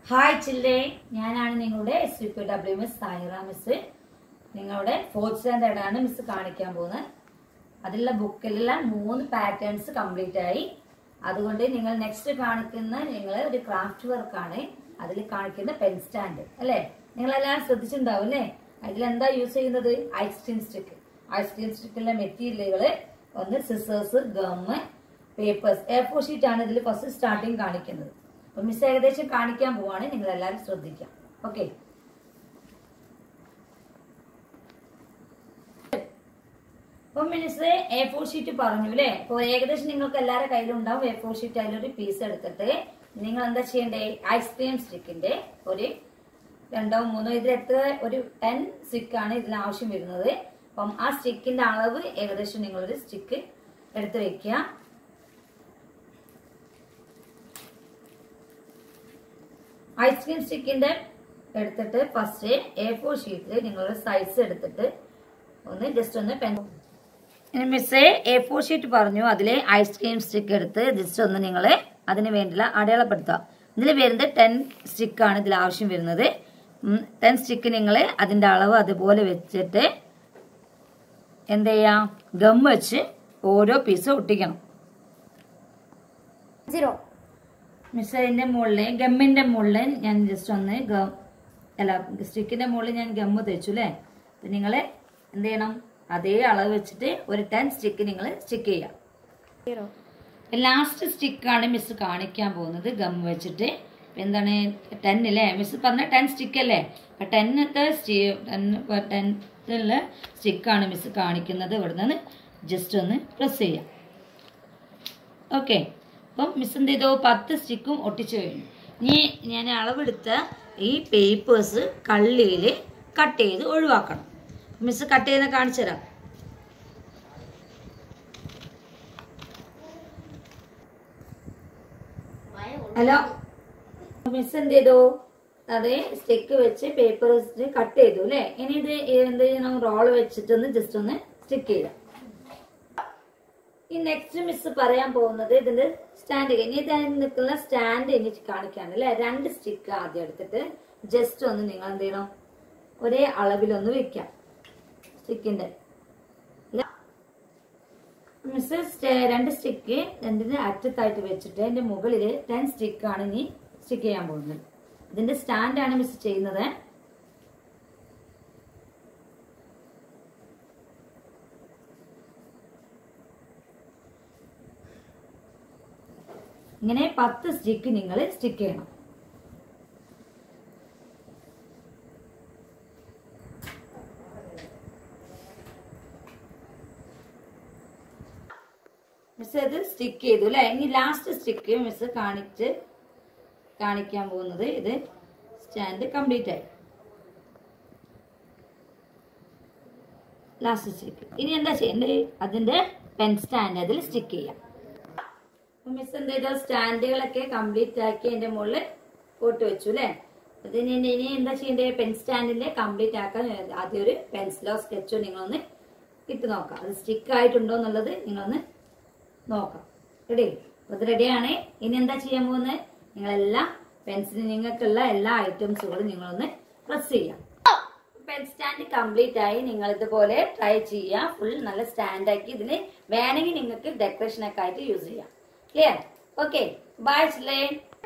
Hi ചില്ലേ, ഞാനാണ് നിങ്ങളുടെ SVPWMS Saira miss. നിങ്ങളുടെ 4th സ്റ്റാൻഡേർഡ് ആണ് മിസ് കാണിക്കാൻ പോകുന്നത്. അതിലുള്ള ബുക്കിലെല്ലാം 3 പാറ്റേൺസ് കംപ്ലീറ്റ് ആയി. അതുകൊണ്ട് നിങ്ങൾ നെക്സ്റ്റ് കാണിക്കുന്ന ഒരു ക്രാഫ്റ്റ് വർക്കാണ്. അതിൽ കാണിക്കുന്ന പെൻ സ്റ്റാൻഡ് അല്ലേ? നിങ്ങളെല്ലാം ശ്രദ്ധിച്ചിട്ടുണ്ടാവും അല്ലേ? അതിലെന്താ യൂസ് ചെയ്യുന്നത്? Ice cream stick. ഐസ്ക്രീം സ്റ്റിക്കിലെ മെറ്റീരിയലുകൾ ഒന്ന് scissors, gum, papers, A4 sheet ആണ് ഇതിൽ ഫസ്റ്റ് സ്റ്റാർട്ടിങ് കാണിക്കുന്നത്. അപ്പൊ മിസ് ഏകദേശം കാണിക്കാൻ പോവാണ്, നിങ്ങൾ എല്ലാവരും ശ്രദ്ധിക്കാം. ഓക്കെ, അപ്പൊ മിസ് A4 ഷീറ്റ് പറഞ്ഞു അല്ലെ? അപ്പൊ ഏകദേശം നിങ്ങൾക്ക് എല്ലാവരുടെ കയ്യിലുണ്ടാവും A4 ഷീറ്റ്. അതിലൊരു പീസ് എടുത്തിട്ട് നിങ്ങൾ എന്താ ചെയ്യണ്ടേ? ഐസ്ക്രീം സ്റ്റിക്കിന്റെ ഒരു 2 or 3 ഇതിൽ എത്ര ഒരു 10 സ്റ്റിക്കാണ് ഇതിൽ ആവശ്യം വരുന്നത്. അപ്പം ആ സ്റ്റിക്കിന്റെ അളവ് ഏകദേശം നിങ്ങളൊരു സ്റ്റിക്ക് എടുത്ത് വെക്കുക. ഐസ്ക്രീം സ്റ്റിക്കിന്റെ എടുത്തിട്ട് ഫസ്റ്റ് A4 ഷീറ്റിൽ നിങ്ങളൊരു സൈസ് എടുത്തിട്ട് ഒന്ന് ജസ്റ്റ് ഒന്ന് പെൻ. മിസ് A4 ഷീറ്റ് പറഞ്ഞു, അതിലെ ഐസ്ക്രീം സ്റ്റിക്ക് എടുത്ത് ജസ്റ്റ് ഒന്ന് നിങ്ങൾ അതിന് വേണ്ടിയുള്ള അടയാളപ്പെടുത്തുക. ഇതിൽ വരുന്നത് 10 സ്റ്റിക്കാണ് ഇതിൽ ആവശ്യം വരുന്നത്. 10 സ്റ്റിക്ക് നിങ്ങൾ അതിന്റെ അളവ് അതുപോലെ വെച്ചിട്ട് എന്ത് ചെയ്യാം? ഗം വെച്ച് ഓരോ പീസ് ഒട്ടിക്കണം. മിസ് അതിന്റെ മുകളിൽ ഗമ്മിന്റെ മുകളിൽ ഞാൻ ജസ്റ്റ് ഒന്ന് സ്റ്റിക്കിന്റെ മുകളിൽ ഞാൻ ഗമ്മ് തേച്ചു അല്ലേ? അപ്പൊ നിങ്ങൾ എന്ത് ചെയ്യണം? അതേ അളവ് വെച്ചിട്ട് ഒരു 10 സ്റ്റിക്ക് നിങ്ങൾ സ്റ്റിക്ക് ചെയ്യാം. ലാസ്റ്റ് സ്റ്റിക്കാണ് മിസ് കാണിക്കാൻ പോകുന്നത് ഗം വെച്ചിട്ട്. എന്താണ് 10 അല്ലേ? മിസ് പറഞ്ഞ 10 സ്റ്റിക്ക് അല്ലേ? അപ്പൊ 10ത്തെ സ്റ്റിക്കാണ് മിസ് കാണിക്കുന്നത്. ഇവിടെ നിന്ന് ജസ്റ്റ് ഒന്ന് പ്രസ് ചെയ്യാം. ഓക്കെ, അപ്പം മിസ് എന്ത് ചെയ്തോ? 10 സ്റ്റിക്കും ഒട്ടിച്ചു കഴിഞ്ഞു. ഇനി ഞാൻ അളവെടുത്ത ഈ പേപ്പേഴ്സ് കള്ളിയിൽ കട്ട് ചെയ്ത് ഒഴിവാക്കണം. മിസ് കട്ട് ചെയ്യുന്ന കാണിച്ചു തരാം. ഹലോ, മിസ് എന്ത് ചെയ്തു? അതേ സ്റ്റിക്ക് വെച്ച് പേപ്പേഴ്സ് കട്ട് ചെയ്തു അല്ലേ? ഇനി ഇത് എന്ത് ചെയ്യണം? റോള് വെച്ചിട്ടൊന്ന് ജസ്റ്റ് ഒന്ന് സ്റ്റിക്ക് ചെയ്യാം. ഈ നെക്സ്റ്റ് മിസ് പറയാൻ പോകുന്നത് ഇതിന്റെ സ്റ്റാൻഡ്. ഇനി ഇതിൽ നിൽക്കുന്ന സ്റ്റാൻഡ് ഇനി കാണിക്കാണ് അല്ലെ? 2 സ്റ്റിക്ക് ആദ്യം എടുത്തിട്ട് ജസ്റ്റ് ഒന്ന് നിങ്ങൾ എന്ത് ചെയ്യണം? ഒരേ അളവിലൊന്ന് വെക്കാം സ്റ്റിക്കിന്റെ. മിസ് 2 സ്റ്റിക്ക് രണ്ടിന്റെ അറ്റത്തായിട്ട് വെച്ചിട്ട് അതിന്റെ മുകളിൽ 10 സ്റ്റിക്കാണ് ഇനി സ്റ്റിക്ക് ചെയ്യാൻ പോകുന്നത്. ഇതിന്റെ സ്റ്റാൻഡാണ് മിസ് ചെയ്യുന്നത്. ഇങ്ങനെ 10 സ്റ്റിക്ക് നിങ്ങൾ സ്റ്റിക്ക് ചെയ്യണം. മിസ് ഇത് സ്റ്റിക്ക് ചെയ്തു അല്ലെ? ഇനി ലാസ്റ്റ് സ്റ്റിക്ക് മിസ് കാണിക്കാൻ പോകുന്നത് ഇത് സ്റ്റാൻഡ് കംപ്ലീറ്റ് ആയി. Last stick. ഇനി എന്താ ചെയ്യേണ്ടത്? അതിന്റെ പെൻ സ്റ്റാൻഡ് അതിൽ സ്റ്റിക്ക് ചെയ്യാം. മിസ് എന്ത് ചെയ്തോ? സ്റ്റാൻഡുകളൊക്കെ കംപ്ലീറ്റ് ആക്കി അതിന്റെ മുകളിൽ പോട്ട് വെച്ചു അല്ലെ? അതിന് ഇനി എന്താ ചെയ്യേണ്ടത്? പെൻ സ്റ്റാൻഡിന്റെ കംപ്ലീറ്റ് ആക്കാൻ ആദ്യം ഒരു പെൻസിലോ സ്കെച്ചോ നിങ്ങളൊന്ന് ഇട്ട് നോക്കാം. അത് സ്റ്റിക്ക് ആയിട്ടുണ്ടോ എന്നുള്ളത് നിങ്ങളൊന്ന് നോക്കാം. റെഡി? അത് റെഡിയാണ്. ഇനി എന്താ ചെയ്യാൻ പോകുന്നത്? നിങ്ങളെല്ലാം പെൻസിൽ നിങ്ങൾക്കുള്ള എല്ലാ ഐറ്റംസുകളും നിങ്ങളൊന്ന് പ്രസ് ചെയ്യാം. പെൻ സ്റ്റാൻഡ് കംപ്ലീറ്റ് ആയി. നിങ്ങൾ ഇതുപോലെ ട്രൈ ചെയ്യാം. ഫുൾ നല്ല സ്റ്റാൻഡ് ആക്കി ഇതിന് വേണമെങ്കിൽ നിങ്ങൾക്ക് ഡെക്കറേഷൻ ഒക്കെ ആയിട്ട് യൂസ് ചെയ്യാം. Clear? Okay. Bye, children.